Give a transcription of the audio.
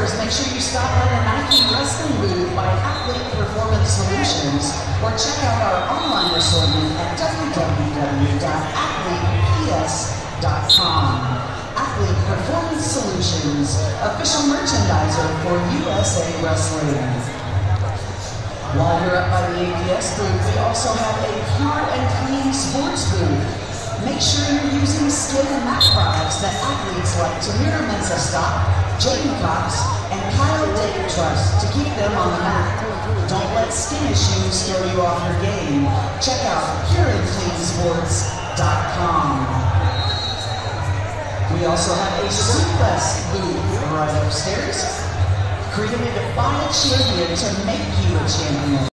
stores, make sure you stop by the Nike Wrestling booth by Athlete Performance Solutions or check out our online assortment at www.athleteps.com. Athlete Performance Solutions, official merchandiser for USA Wrestling. While you're up by the APS booth, we also have a Pure and Clean Sports booth. Make sure you're using skin and mat products that athletes like Tamira Mensah-Stock, Jaden Cox, and Kyle Trust to keep them on the mat. Don't let skin issues throw you off your game. Check out pureandcleansports.com. We also have a Suplex booth right upstairs, created by a champion to make you a champion.